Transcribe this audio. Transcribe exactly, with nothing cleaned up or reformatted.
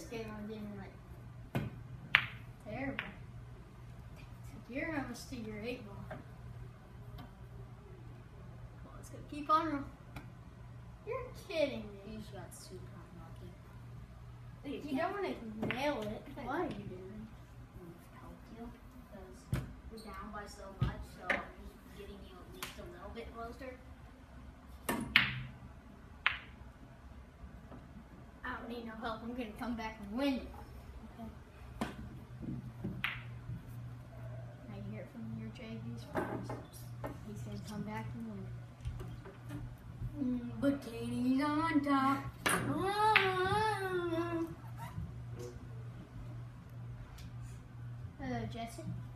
game I was in, like, terrible. You're almost to your eight ball. Well, let's go keep on rolling. You're kidding me. You just got super unlucky. You don't want to nail it. What are you doing? Help you because you're down by so much, so I'm just getting you at least a little bit closer. I don't need no help. I'm gonna come back and win. Okay. Now you hear it from your J V's first. He's gonna come back and win. Mm, but Katie's on top. Hello, Jesse.